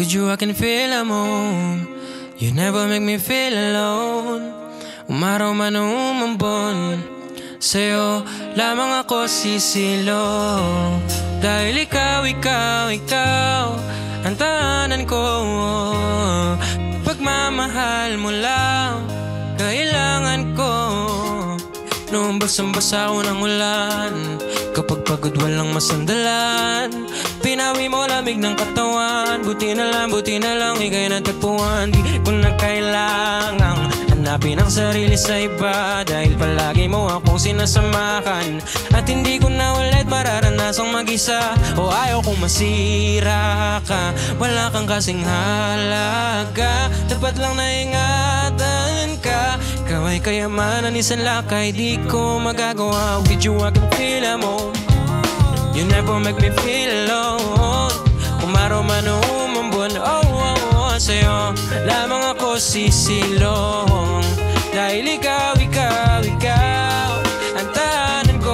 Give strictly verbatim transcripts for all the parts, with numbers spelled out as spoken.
With you I can feel I'm home. You never make me feel alone. Umaraw man o umambon, sa'yo lamang ako sisilong. Dahil ikaw, ikaw, ikaw ang tahanan ko. Pagmamahal mo lang kailangan ko. Noong basang-basa ako ng ulan, kapag pagod walang masandalan, pinawi mo lamig ng katawan. Buti na lang, buti na lang ika'y natagpuan. Di ko na kailangang hanapin ang sarili sa iba, dahil palagi mo akong sinasamahan. At hindi ko na ulit mararanasang mag-isa, o ayaw kong masira ka. Wala kang kasing halaga, dapat lang na ingatan ka. Ikaw ay kayamanan, isang lakay di ko magagawa. With you I can feel I'm home. You never make me feel alone. Umaraw man o umambon, oh, oh, oh, sa'yo lamang ako sisilong. Dahil ikaw, ikaw, ikaw ang tahanan ko.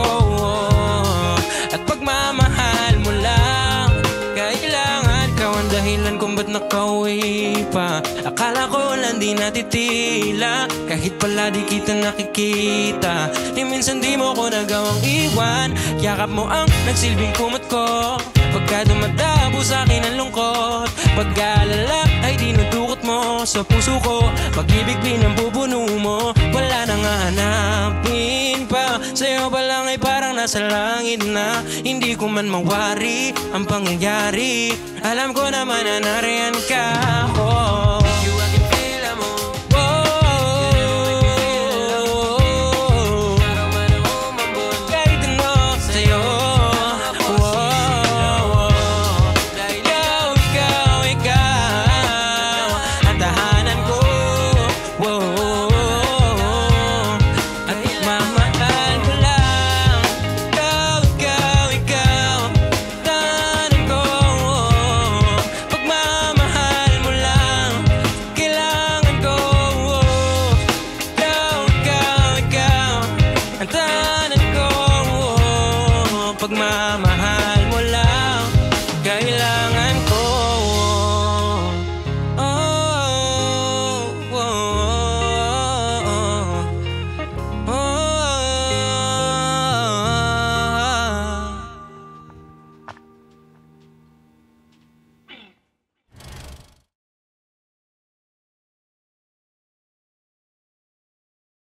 At pagmamahal mo lang kailangan ka. Ang dahilan kung ba't nakauwi pa. Akala ko lang di natitila, kahit pala di kita nakikita. Di minsan di mo ko nagawang iwan. Yakap mo ang nagsilbing kumot ko pagka dumadabo sa'kin ang lungkot. Pag-alala ay dinudukot mo sa puso ko. Pag-ibig pinambubuno mo, wala nang hahanapin pa. Sa'yo pa lang ay parang nasa langit na. Hindi ko man mawari ang pangyayari. Alam ko naman na nariyan ka. Oh, you I can feel I'm home. Pagmamahal